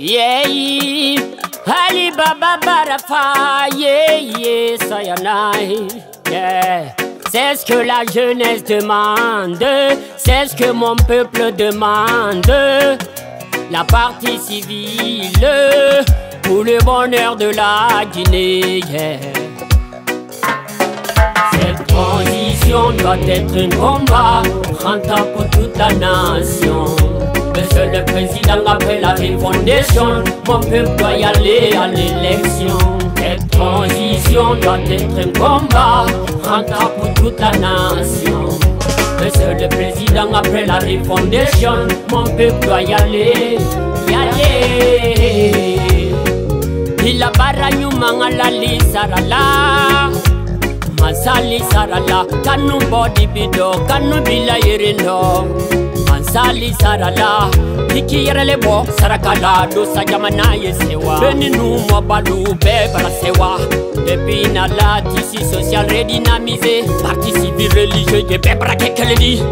Yeah, Ali Baba Barafa, yeah, Sayanai, yeah. C'est ce que la jeunesse demande, c'est ce que mon peuple demande. La partie civile pour le bonheur de la Guinée, yeah. Cette transition doit être un combat rentable pour toute la nation. Monsieur le Président, après la refondation, mon peuple doit y aller à l'élection. Cette transition doit être un combat rentable pour toute la nation. Monsieur le Président, après la refondation, mon peuple doit y aller, y aller. Il a barayou mangalali sarala, masali sarala, kanu body bido, kanu bila yerindo. Sali sarala, hiki yerele bo sarakala do sajamana yesewa. Beninu mobalu be barasewa. Depuis nala tissu social redynamisé, parti civil religieux ye be brake keledi.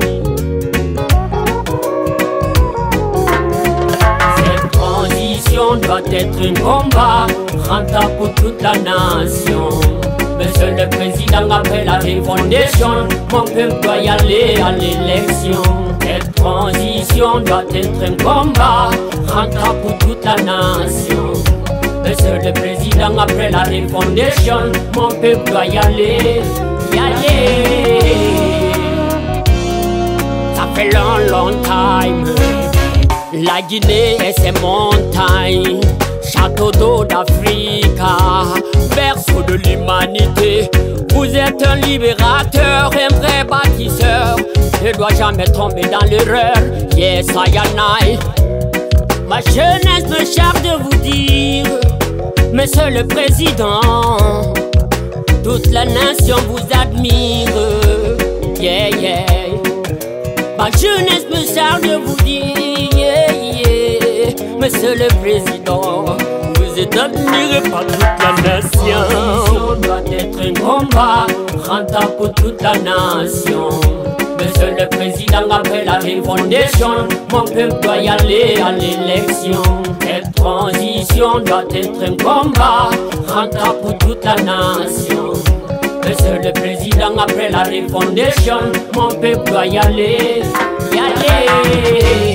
Cette transition doit être un combat rentable pour toute la nation. Monsieur le Président, après la refondation, mon peuple doit y aller à l'élection. Cette transition doit être un combat rentable pour toute la nation. Monsieur le Président, après la refondation, mon peuple doit y aller, y aller. Ça fait long time. La Guinée et ses montagnes, château d'eau d'Africa, berceau de l'humanité. Vous êtes un libérateur, un vrai bâtisseur. Ne dois jamais tomber dans l'erreur. Yes, Sayanai. Ma jeunesse me charge de vous dire, Monsieur le Président, toute la nation vous admire. Yeah, yeah. Ma jeunesse me charge de vous dire, yeah, yeah. Monsieur le Président, vous êtes admiré par toute la nation. La transition doit être un combat rentable pour toute la nation. Monsieur le Président, après la refondation, mon peuple doit y aller à l'élection. Cette transition doit être un combat rentable pour toute la nation. Monsieur le Président, après la refondation, mon peuple doit y aller, y aller.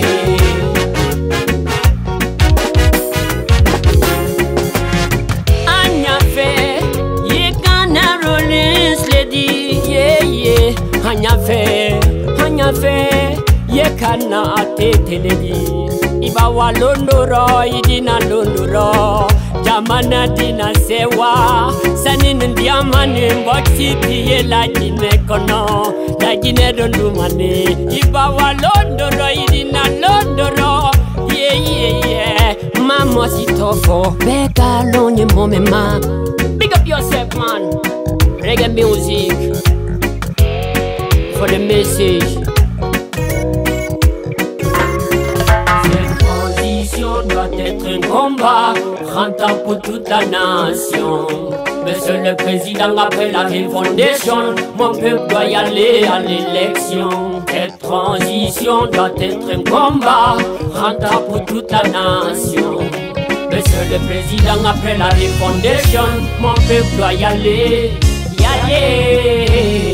Hanyafe, yekana ateteledi. Iba walondoro, idina londoro. Jamana dina sewa, sanin diamane mboksi piye la Guinée kono. La Guinée dondumane. Iba walondoro, idina londoro. Yeah, yeah, yeah. Mama sitofo, beka lonye momema. Big up yourself, man. Reggae music. For the message. Cette transition doit être un combat rentable pour toute la nation. Monsieur le Président, après la refondation, mon peuple doit y aller à l'élection. Cette transition doit être un combat rentable pour toute la nation. Monsieur le Président, après la refondation, mon peuple doit y aller, y aller.